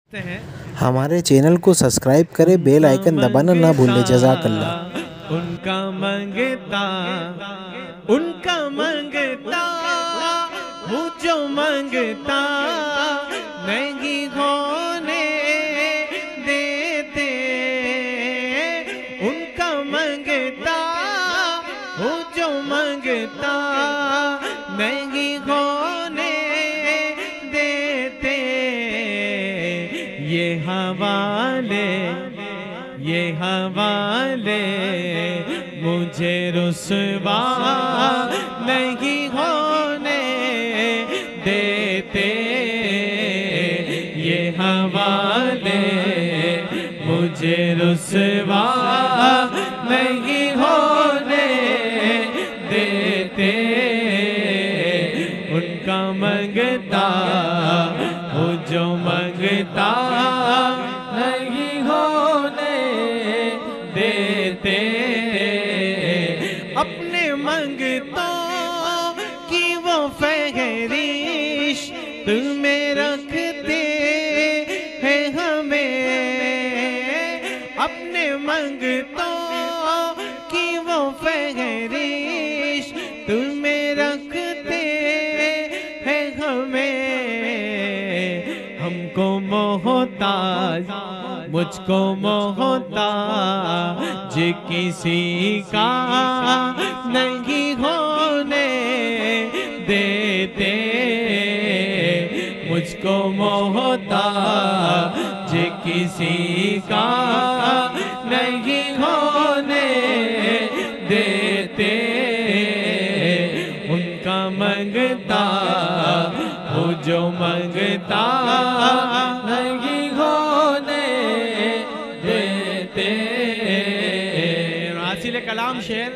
ہمارے چینل کو سبسکرائب کریں، بیل آئیکن دبانا نہ بھولیں۔ جزاک اللہ۔ ان کا منگتا ہوں جو منگتا نہیں ہونے دیتے، ان کا منگتا ہوں جو منگتا نہیں ہونے دیتے، یہ حوالے مجھے رسوا نہیں ہونے دیتے، یہ حوالے مجھے رسوا نہیں ہونے دیتے، ان کا منگتا ہوں جو منگتا نہیں ہونے دیتے، اپنے منگتوں کی وہ فہرست میں رکھتے ہیں ہمیں، اپنے منگتوں کی وہ فہرست میں رکھتے ہیں ہمیں، ہم کو محتاج مجھ کو محتاج کسی کا نہیں ہونے دیتے، مجھ کو محتاج کسی کا نہیں ہونے دیتے، ان کا منگتا ہوں جو منگتا نہیں ہونے دیتے۔ حاصل کلام شعر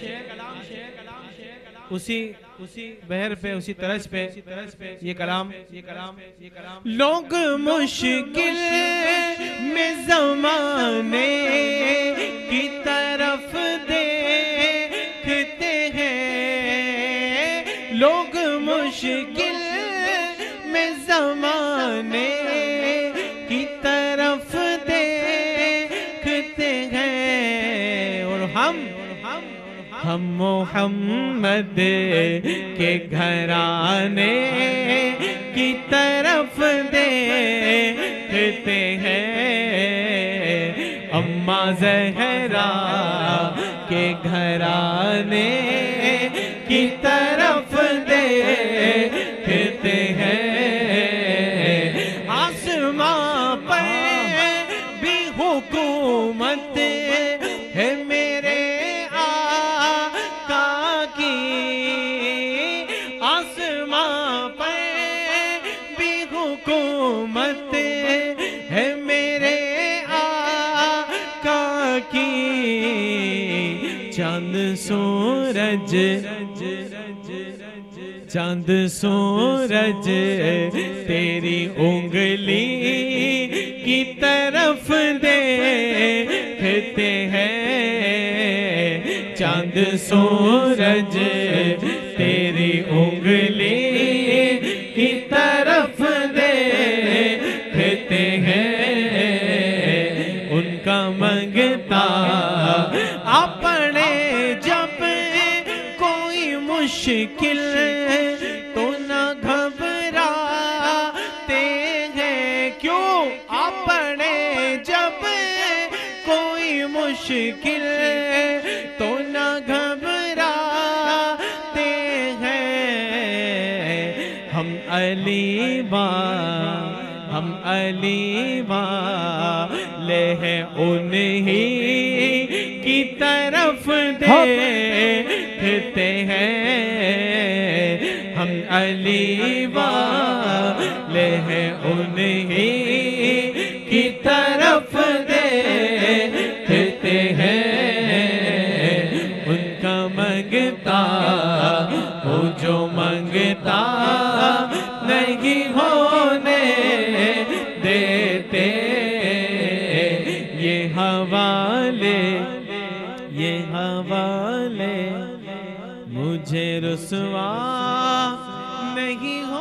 اسی بہر پہ، اسی طرز پہ یہ کلام، لوگ مشکل میں زمانے کی طرف دیکھتے ہیں، لوگ مشکل میں زمانے کی طرف دیکھتے ہیں، اور ہم محمد کے گھرانے کی طرف دیکھتے ہیں، اماں زہرا کے گھرانے کی طرف دیکھتے ہیں، آسماں پر بھی حکومت ہے میرے آقا کی، آسماں پر بھی حکومت ہے میرے آقا کی، چاند سورج تیری انگلی کی طرف دیکھتے ہیں، چاند سورج تیری انگلی کی طرف دیکھتے ہیں، ان کا منگتا اپنے جب کوئی مشکل تو نہ گھبراتے ہیں، کیوں اپنے جب کوئی مشکل تو نہ گھبراتے ہیں، ہم علی والے ہیں انہی کی طرف دیکھتے ہیں، ہم علی والے ہیں انہی کی طرف دیکھتے ہیں، ان کا منگتا ہوں جو منگتا نہیں ہونے دیتے، یہ حوالے مجھے رسوا نہیں